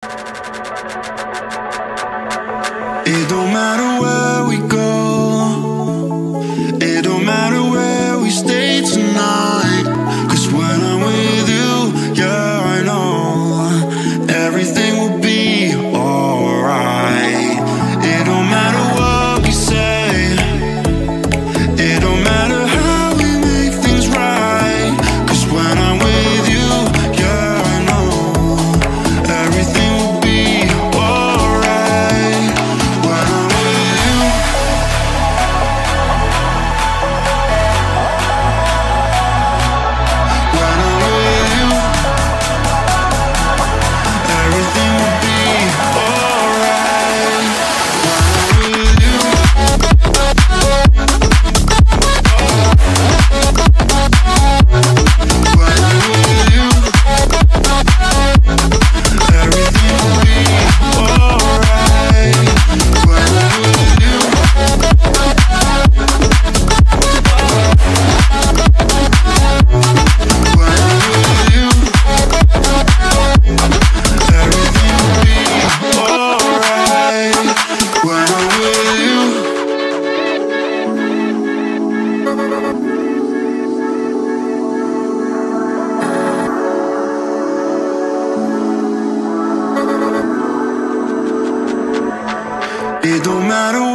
It don't matter where we go, it don't matter where we stay tonight. 'Cause when I'm with you, yeah, I know everything will be alright. It don't matter what we say, it don't matter how we make things right. 'Cause when I'm with you, yeah, I know everything will be alright. When I'm with you, when I'm with you, everything will be alright. When I'm with you, when I'm with you, everything will be alright. When I'm with you, when I'm with you, everything will be alright. When I'm with you. It don't matter